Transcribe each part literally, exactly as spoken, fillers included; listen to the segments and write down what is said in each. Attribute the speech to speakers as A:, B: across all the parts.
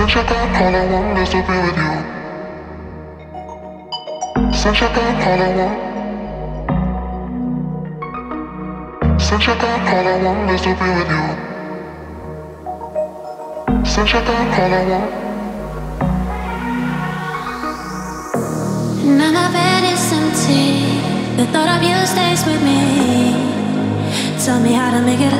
A: Since you're gone, all I want is to be with you. Since you're gone, all I want. Since you're gone, all I want is to be with you. Since you're gone, all I want.
B: Now my bed is empty. The thought of you stays with me. Tell me how to make it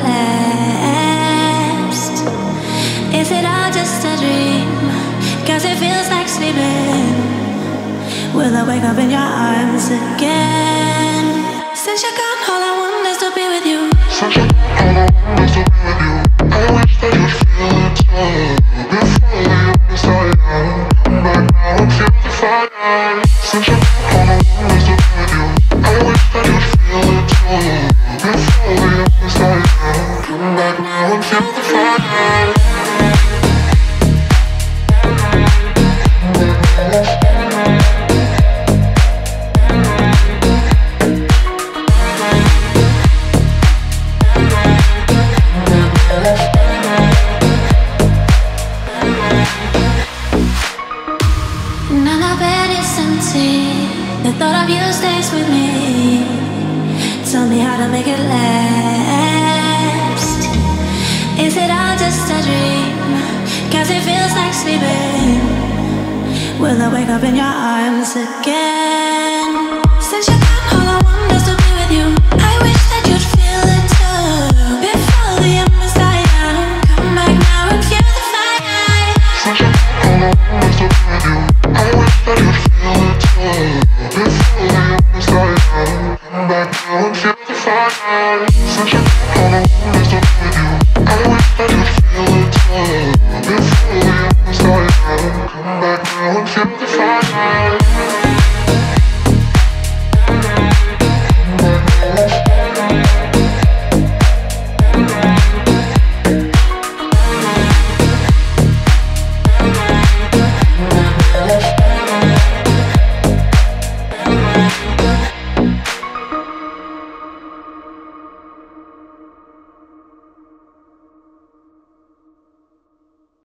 B: last. Is it all just a dream? Cause it feels like sleeping. Will I wake up in your arms again? Since you're gone, all I want is to be with you.
A: Since you're gone, all I want is to be with you. I wish that you'd feel it too. Before we understand, come back now and feel the fire. Since you're gone, all I want is to be with you. I wish that you'd feel it too. Before we understand, come back now and feel the fire.
B: Now my bed is empty. The thought of you stays with me. Tell me how to make it last. Is it all just a dream? Cause it feels like sleeping. Will I wake up in your arms again?